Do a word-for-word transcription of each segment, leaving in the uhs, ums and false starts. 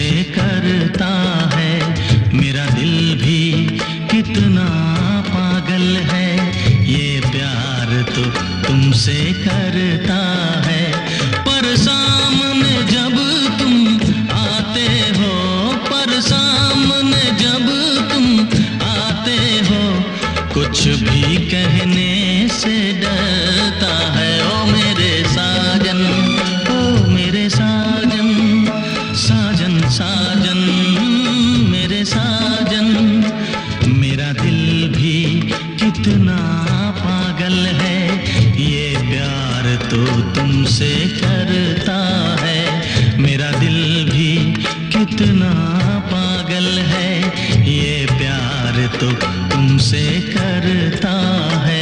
करता है, मेरा दिल भी कितना पागल है, ये प्यार तो तुमसे करता है। पर सामने जब तुम आते हो, पर सामने जब तुम आते हो, कुछ भी कहने से डरता है। ओ मेरे साजन, ओ मेरे साजन, साजन साजन मेरे साजन, मेरा दिल भी कितना पागल है, ये प्यार तो तुमसे करता है। मेरा दिल भी कितना पागल है, ये प्यार तो तुमसे करता है।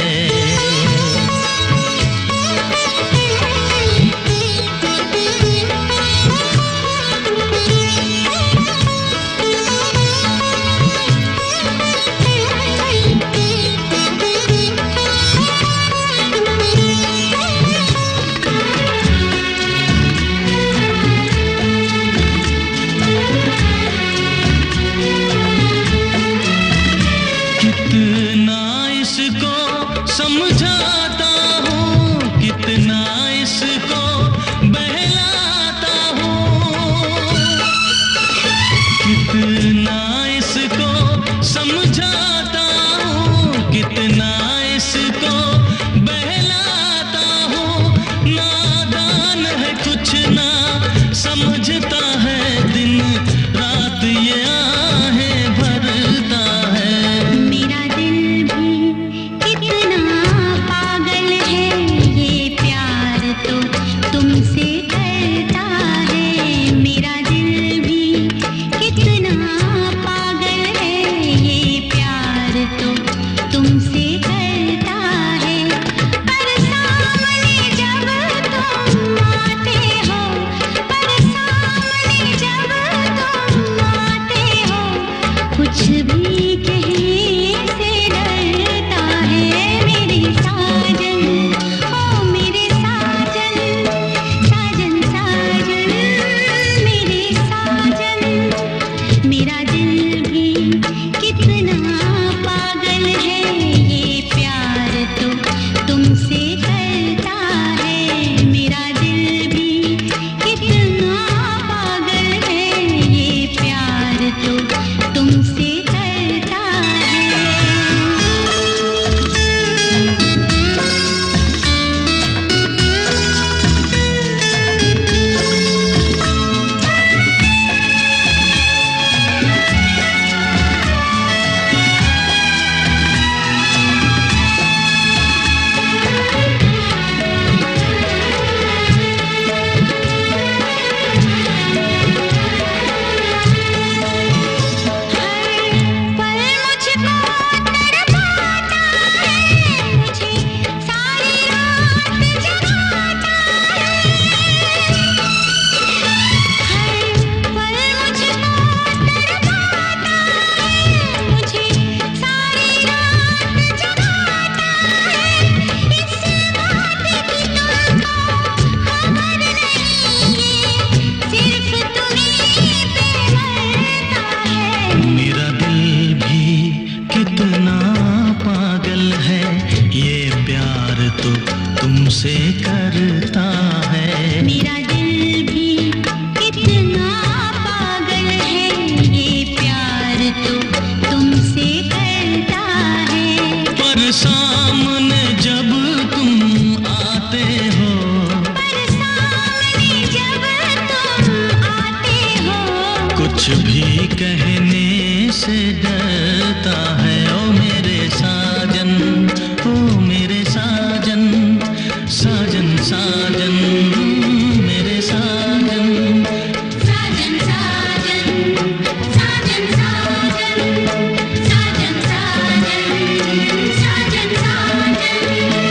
समझाता हूँ, कितना इसको बहलाता हूँ, कितना इसको समझाता हूँ, कितना इसको बहलाता हूँ। नादान है कुछ ना समझता है, दिन रात ये आहें भरता है। मेरा दिल भी कितना पागल है, ये प्यार तो तुमसे करता है। मेरा दिल भी कितना पागल है, ये प्यार तो तुमसे करता है। पर सामने जब तुम आते हो, पर सामने जब तुम आते हो, कुछ भी कहने से डरता है। मेरे साजन, ओ मेरे साजन, साजन साजन मेरे साजन, मेरा दिल भी कितना पागल है, ये प्यार तो तुमसे करता है। मेरा दिल भी कितना पागल है, ये प्यार तो तुमसे करता है। पर मुझको तड़पाता है, मुझे सारी रात जगाता है। पर मुझको तड़पाता है, मुझे सारी रात जगाता है। इस बात की तुमको खबर नहीं है, सिर्फ तुम्हीं पे मरता है। मेरा दिल भी कितना पागल है, ये प्यार तो तुमसे करता है। मेरा दिल भी कितना पागल है, ये प्यार तो तुमसे करता है। पर सामने जब तुम आते हो, पर सामने जब तुम आते हो, कुछ भी कहने से डरता है। ओ मेरे साजन, ओ मेरे साजन, साजन साजन मेरे साजन, साजन साजन, साजन साजन, साजन साजन, साजन साजन।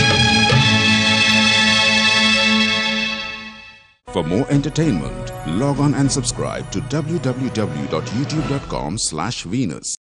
For more entertainment, log on and subscribe to w w w dot youtube dot com slash Venus.